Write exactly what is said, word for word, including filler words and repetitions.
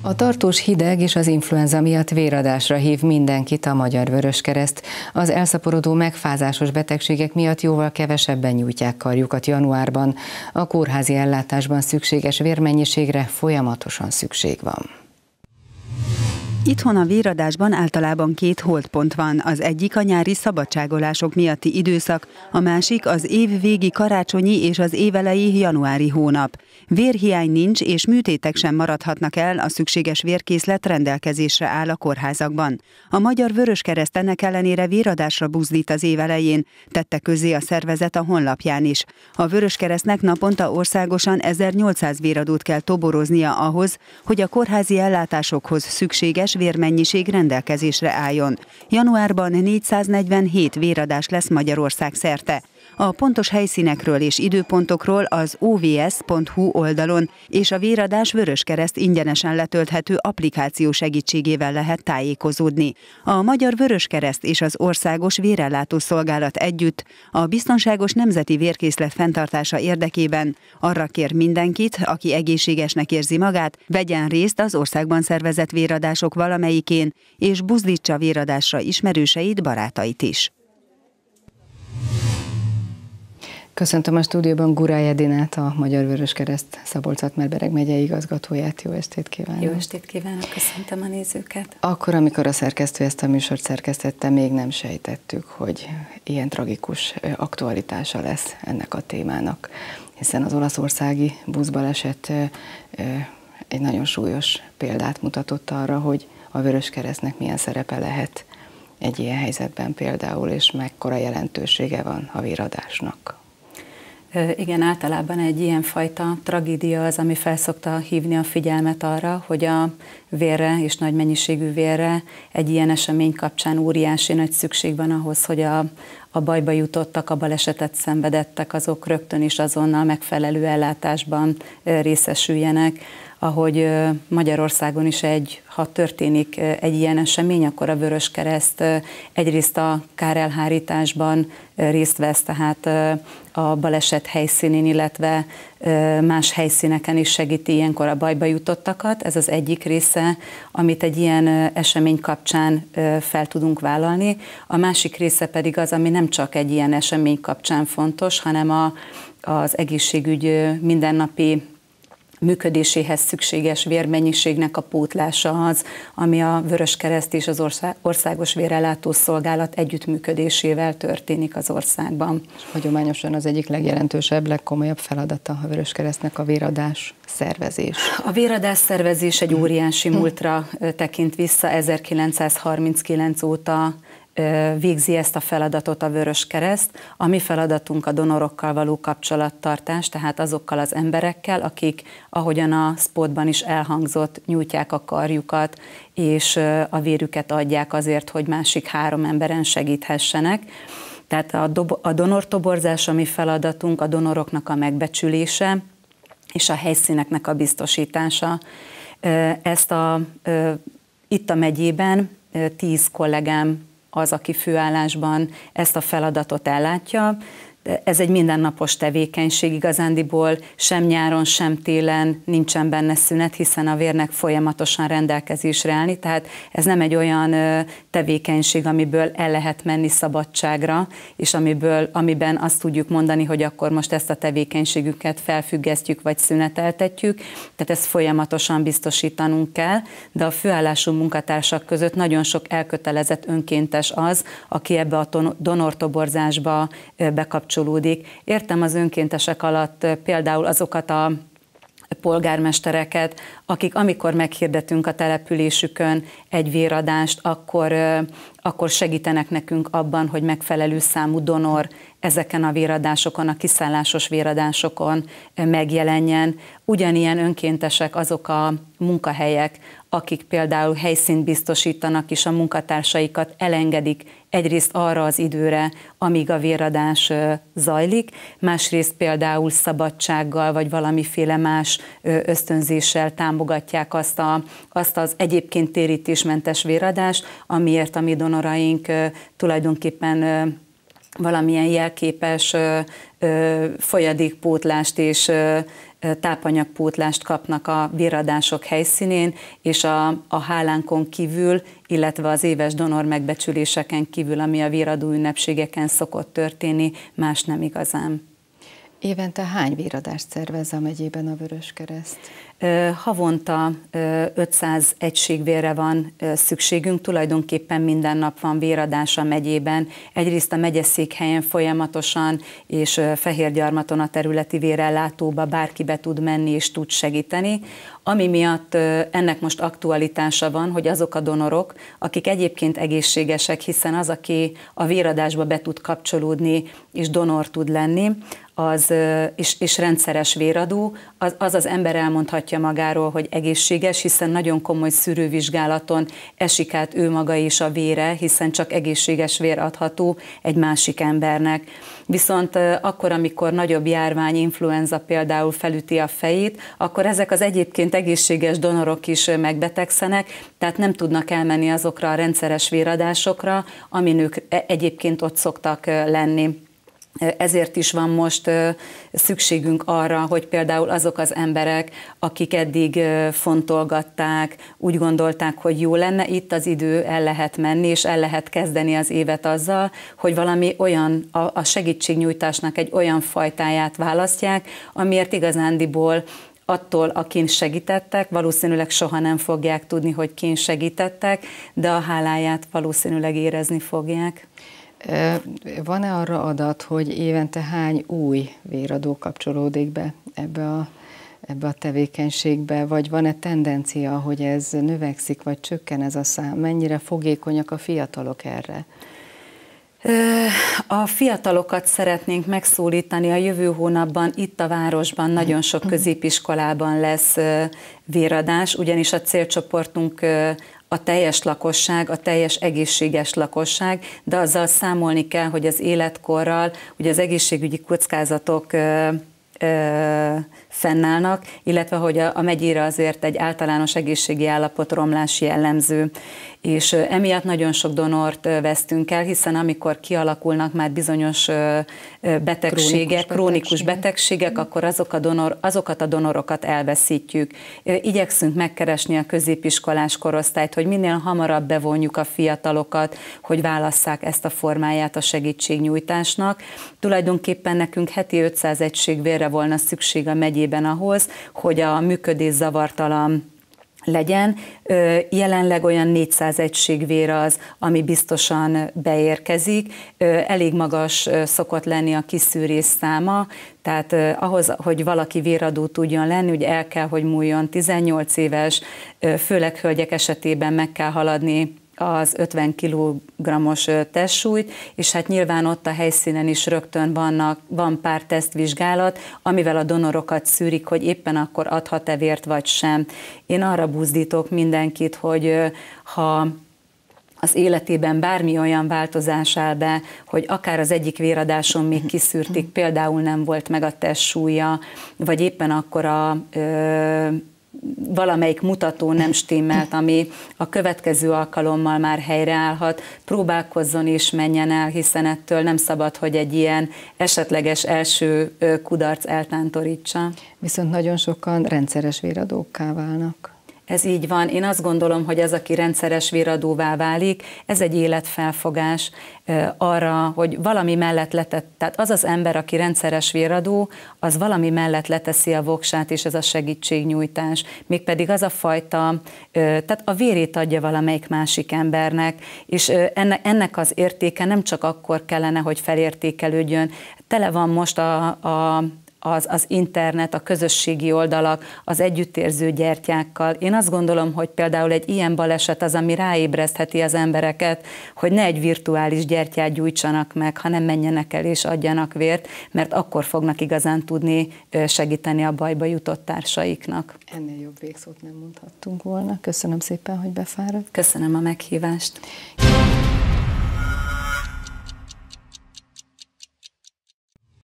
A tartós hideg és az influenza miatt véradásra hív mindenkit a Magyar Vöröskereszt. Az elszaporodó megfázásos betegségek miatt jóval kevesebben nyújtják karjukat januárban. A kórházi ellátásban szükséges vérmennyiségre folyamatosan szükség van. Itthon a véradásban általában két holdpont van, az egyik a nyári szabadságolások miatti időszak, a másik az év végi karácsonyi és az évelei januári hónap. Vérhiány nincs és műtétek sem maradhatnak el, a szükséges vérkészlet rendelkezésre áll a kórházakban. A Magyar Vöröskereszt ennek ellenére véradásra buzdít az év elején, tette közzé a szervezet a honlapján is. A Vöröskeresztnek naponta országosan ezernyolcszáz véradót kell toboroznia ahhoz, hogy a kórházi ellátásokhoz szükséges vérmennyiség rendelkezésre álljon. Januárban négyszáznegyvenhét véradás lesz Magyarország szerte. A pontos helyszínekről és időpontokról az o v s pont h u oldalon és a Véradás Vöröskereszt ingyenesen letölthető applikáció segítségével lehet tájékozódni. A Magyar Vöröskereszt és az Országos Vérellátó Szolgálat együtt a biztonságos nemzeti vérkészlet fenntartása érdekében arra kér mindenkit, aki egészségesnek érzi magát, vegyen részt az országban szervezett véradások valamelyikén, és buzdítsa véradásra ismerőseit, barátait is. Köszöntöm a stúdióban Gurály Edinát, a Magyar Vöröskereszt Szabolcs-Szatmár-Bereg megyei igazgatóját. Jó estét kívánok! Jó estét kívánok, köszöntöm a nézőket! Akkor, amikor a szerkesztő ezt a műsort szerkesztette, még nem sejtettük, hogy ilyen tragikus aktualitása lesz ennek a témának, hiszen az olaszországi buszbaleset egy nagyon súlyos példát mutatott arra, hogy a Vöröskeresztnek milyen szerepe lehet egy ilyen helyzetben például, és mekkora jelentősége van a véradásnak. Igen, általában egy ilyenfajta tragédia az, ami felszokta hívni a figyelmet arra, hogy a vérre és nagy mennyiségű vérre egy ilyen esemény kapcsán óriási nagy szükség van ahhoz, hogy a, a bajba jutottak, a balesetet szenvedettek, azok rögtön is azonnal megfelelő ellátásban részesüljenek. Ahogy Magyarországon is egy, ha történik egy ilyen esemény, akkor a Vöröskereszt egyrészt a kárelhárításban részt vesz, tehát a baleset helyszínén, illetve más helyszíneken is segíti ilyenkor a bajba jutottakat. Ez az egyik része, amit egy ilyen esemény kapcsán fel tudunk vállalni. A másik része pedig az, ami nem csak egy ilyen esemény kapcsán fontos, hanem a, az egészségügy mindennapi működéséhez szükséges vérmennyiségnek a pótlása az, ami a Vöröskereszt és az Országos Vérellátó Szolgálat együttműködésével történik az országban. És hagyományosan az egyik legjelentősebb, legkomolyabb feladata a Vöröskeresztnek a véradás szervezés. A véradás szervezés egy óriási múltra tekint vissza, ezerkilencszázharminckilenc óta végzi ezt a feladatot a Vöröskereszt. A mi feladatunk a donorokkal való kapcsolattartás, tehát azokkal az emberekkel, akik, ahogyan a spotban is elhangzott, nyújtják a karjukat, és a vérüket adják azért, hogy másik három emberen segíthessenek. Tehát a, do- a donortoborzás, a mi feladatunk, a donoroknak a megbecsülése, és a helyszíneknek a biztosítása. Ezt a, itt a megyében tíz kollégám az, aki főállásban ezt a feladatot ellátja. Ez egy mindennapos tevékenység igazándiból, sem nyáron, sem télen nincsen benne szünet, hiszen a vérnek folyamatosan rendelkezésre állni, tehát ez nem egy olyan tevékenység, amiből el lehet menni szabadságra, és amiből, amiben azt tudjuk mondani, hogy akkor most ezt a tevékenységüket felfüggesztjük, vagy szüneteltetjük, tehát ezt folyamatosan biztosítanunk kell, de a főállású munkatársak között nagyon sok elkötelezett önkéntes az, aki ebbe a donortoborzásba bekapcsolódik. Értem az önkéntesek alatt például azokat a polgármestereket, akik amikor meghirdetünk a településükön egy véradást, akkor, akkor segítenek nekünk abban, hogy megfelelő számú donor ezeken a véradásokon, a kiszállásos véradásokon megjelenjen. Ugyanilyen önkéntesek azok a munkahelyek, akik például helyszínt biztosítanak, és a munkatársaikat elengedik egyrészt arra az időre, amíg a véradás zajlik, másrészt például szabadsággal, vagy valamiféle más ösztönzéssel támogatják azt, a, azt az egyébként térítésmentes véradást, amiért a mi donoraink tulajdonképpen valamilyen jelképes ö, ö, folyadékpótlást és, ö, tápanyagpótlást kapnak a véradások helyszínén, és a, a hálánkon kívül, illetve az éves donor megbecsüléseken kívül, ami a véradó ünnepségeken szokott történni, más nem igazán. Évente hány véradást szervez a megyében a Vöröskereszt? Havonta ötszáz egységvérre van szükségünk, tulajdonképpen minden nap van véradás a megyében. Egyrészt a megyeszékhelyen folyamatosan, és Fehérgyarmaton a területi vérellátóba bárki be tud menni és tud segíteni. Ami miatt ennek most aktualitása van, hogy azok a donorok, akik egyébként egészségesek, hiszen az, aki a véradásba be tud kapcsolódni és donor tud lenni, az, és, és rendszeres véradó, az, az az ember elmondhatja magáról, hogy egészséges, hiszen nagyon komoly szűrővizsgálaton esik át ő maga is a vére, hiszen csak egészséges vér adható egy másik embernek. Viszont akkor, amikor nagyobb járvány, influenza például felüti a fejét, akkor ezek az egyébként egészséges donorok is megbetegszenek, tehát nem tudnak elmenni azokra a rendszeres véradásokra, amin ők egyébként ott szoktak lenni. Ezért is van most szükségünk arra, hogy például azok az emberek, akik eddig fontolgatták, úgy gondolták, hogy jó lenne, itt az idő, el lehet menni, és el lehet kezdeni az évet azzal, hogy valami olyan, a segítségnyújtásnak egy olyan fajtáját választják, amiért igazándiból attól, akin segítettek, valószínűleg soha nem fogják tudni, hogy kin segítettek, de a háláját valószínűleg érezni fogják. Van-e arra adat, hogy évente hány új véradó kapcsolódik be ebbe a, ebbe a tevékenységbe, vagy van-e tendencia, hogy ez növekszik, vagy csökken ez a szám? Mennyire fogékonyak a fiatalok erre? A fiatalokat szeretnénk megszólítani a jövő hónapban, itt a városban nagyon sok középiskolában lesz véradás, ugyanis a célcsoportunk a teljes lakosság, a teljes egészséges lakosság, de azzal számolni kell, hogy az életkorral, ugye az egészségügyi kockázatok ö, ö, fennállnak, illetve hogy a, a megyére azért egy általános egészségi állapot romlás jellemző. És emiatt nagyon sok donort vesztünk el, hiszen amikor kialakulnak már bizonyos betegségek, krónikus, krónikus betegségek, mm. akkor azok a donor, azokat a donorokat elveszítjük. Igyekszünk megkeresni a középiskolás korosztályt, hogy minél hamarabb bevonjuk a fiatalokat, hogy válasszák ezt a formáját a segítségnyújtásnak. Tulajdonképpen nekünk heti ötszáz egységvérre volna szükség a megyében ahhoz, hogy a működés zavartalan legyen. Jelenleg olyan négyszáz egységvér az, ami biztosan beérkezik. Elég magas szokott lenni a kiszűrés száma, tehát ahhoz, hogy valaki véradó tudjon lenni, ugye el kell, hogy múljon tizennyolc éves, főleg hölgyek esetében meg kell haladni az ötven kilogrammos testsúlyt, és hát nyilván ott a helyszínen is rögtön vannak, van pár tesztvizsgálat, amivel a donorokat szűrik, hogy éppen akkor adhat-e vért vagy sem. Én arra buzdítok mindenkit, hogy ha az életében bármi olyan változás áll be, hogy akár az egyik véradáson még kiszűrték, például nem volt meg a testsúlya, vagy éppen akkor a ö, valamelyik mutató nem stimmelt, ami a következő alkalommal már helyreállhat, próbálkozzon és menjen el, hiszen ettől nem szabad, hogy egy ilyen esetleges első kudarc eltántorítsa. Viszont nagyon sokan rendszeres véradókká válnak. Ez így van. Én azt gondolom, hogy ez, aki rendszeres véradóvá válik, ez egy életfelfogás arra, hogy valami mellett letett, tehát az az ember, aki rendszeres véradó, az valami mellett leteszi a voksát, és ez a segítségnyújtás. Mégpedig az a fajta, tehát a vérét adja valamelyik másik embernek, és ennek az értéke nem csak akkor kellene, hogy felértékelődjön. Tele van most a, a Az, az internet, a közösségi oldalak, az együttérző gyertyákkal. Én azt gondolom, hogy például egy ilyen baleset az, ami ráébresztheti az embereket, hogy ne egy virtuális gyertyát gyújtsanak meg, hanem menjenek el és adjanak vért, mert akkor fognak igazán tudni segíteni a bajba jutott társaiknak. Ennél jobb végszót nem mondhattunk volna. Köszönöm szépen, hogy befáradt. Köszönöm a meghívást.